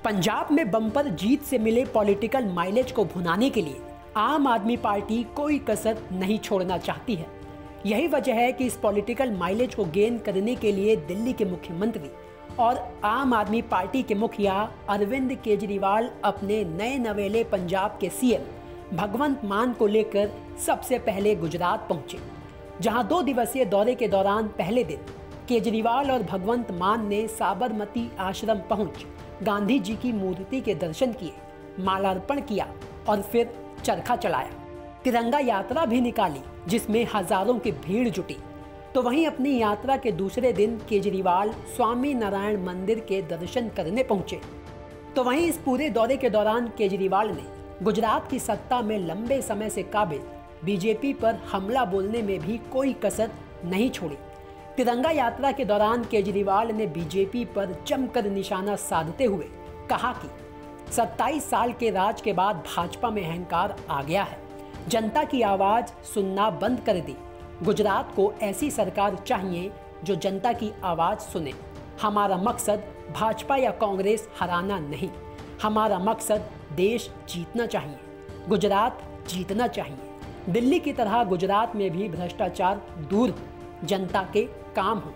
पंजाब में बम्पर जीत से मिले पॉलिटिकल माइलेज को भुनाने के लिए आम आदमी पार्टी कोई कसर नहीं छोड़ना चाहती है। यही वजह है कि इस पॉलिटिकल माइलेज को गेन करने के लिए दिल्ली के मुख्यमंत्री और आम आदमी पार्टी के मुखिया अरविंद केजरीवाल अपने नए नवेले पंजाब के सीएम भगवंत मान को लेकर सबसे पहले गुजरात पहुंचे, जहां 2 दिवसीय दौरे के दौरान पहले दिन केजरीवाल और भगवंत मान ने साबरमती आश्रम पहुंच गांधी जी की मूर्ति के दर्शन किए, मालार्पण किया और फिर चरखा चलाया। तिरंगा यात्रा भी निकाली जिसमें हजारों की भीड़ जुटी। तो वहीं अपनी यात्रा के दूसरे दिन केजरीवाल स्वामी नारायण मंदिर के दर्शन करने पहुंचे। तो वहीं इस पूरे दौरे के दौरान केजरीवाल ने गुजरात की सत्ता में लंबे समय से काबिज बीजेपी पर हमला बोलने में भी कोई कसर नहीं छोड़ी। तिरंगा यात्रा के दौरान केजरीवाल ने बीजेपी पर जमकर निशाना साधते हुए कहा कि 27 साल के राज के बाद भाजपा में अहंकार आ गया है, जनता की आवाज सुनना बंद कर दी। गुजरात को ऐसी सरकार चाहिए जो जनता की आवाज सुने। हमारा मकसद भाजपा या कांग्रेस हराना नहीं, हमारा मकसद देश जीतना चाहिए, गुजरात जीतना चाहिए। दिल्ली की तरह गुजरात में भी भ्रष्टाचार दूर हो, जनता के काम हो।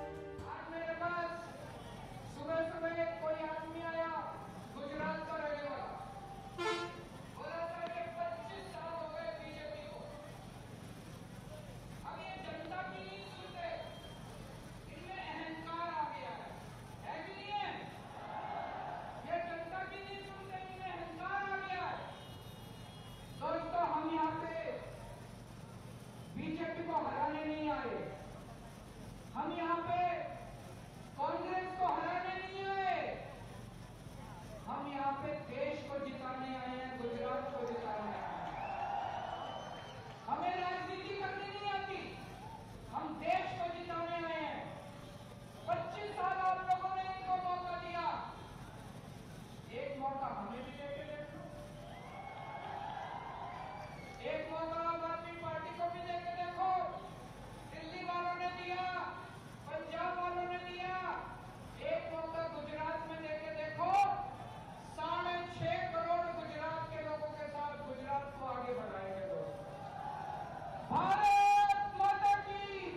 बीजेपी को हराने नहीं आए, हम यहाँ पे कांग्रेस को हराने नहीं आए, हम यहाँ पे देश को जिताने आए हैं, गुजरात को जिताने आए हैं। हमें राजनीति करनी नहीं आती, हम देश को जिताने आए हैं। 25 साल आप लोगों ने इनको मौका दिया, एक मौका हमें भी देके देख लो, एक मौका आम आदमी पार्टी को भी देके देखो। दिल्ली वालों ने दिया, पंजाब वालों ने दिया, एक मौका गुजरात में देके देखो। 6.5 करोड़ गुजरात के लोगों के साथ गुजरात को आगे बढ़ाएंगे लोग। भारत माता की।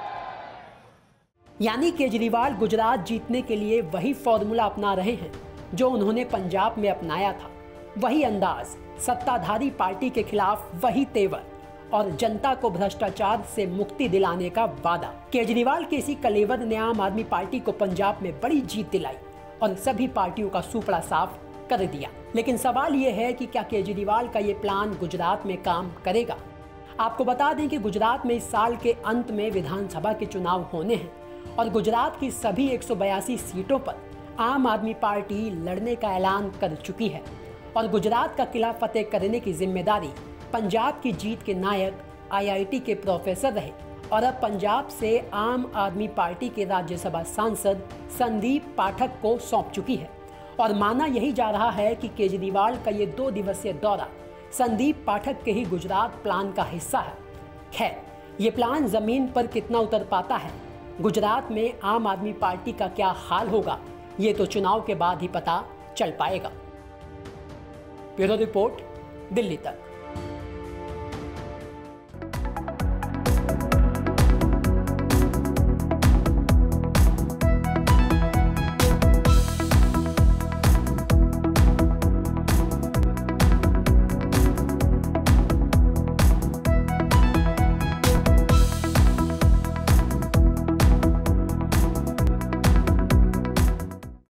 यानी केजरीवाल गुजरात जीतने के लिए वही फॉर्मूला अपना रहे हैं जो उन्होंने पंजाब में अपनाया था। वही अंदाज, सत्ताधारी पार्टी के खिलाफ वही तेवर और जनता को भ्रष्टाचार से मुक्ति दिलाने का वादा। केजरीवाल के इसी कलेवर ने आम आदमी पार्टी को पंजाब में बड़ी जीत दिलाई और सभी पार्टियों का सुपड़ा साफ कर दिया। लेकिन सवाल ये है कि क्या केजरीवाल का ये प्लान गुजरात में काम करेगा? आपको बता दें कि गुजरात में इस साल के अंत में विधानसभा के चुनाव होने हैं और गुजरात की सभी 182 सीटों पर आम आदमी पार्टी लड़ने का ऐलान कर चुकी है और गुजरात का किला फतेह करने की जिम्मेदारी पंजाब की जीत के नायक IIT के प्रोफेसर रहे और अब पंजाब से आम आदमी पार्टी के राज्यसभा सांसद संदीप पाठक को सौंप चुकी है। और माना यही जा रहा है कि केजरीवाल का ये 2 दिवसीय दौरा संदीप पाठक के ही गुजरात प्लान का हिस्सा है। खैर, ये प्लान जमीन पर कितना उतर पाता है, गुजरात में आम आदमी पार्टी का क्या हाल होगा, ये तो चुनाव के बाद ही पता चल पाएगा। ब्यूरो रिपोर्ट, दिल्ली तक।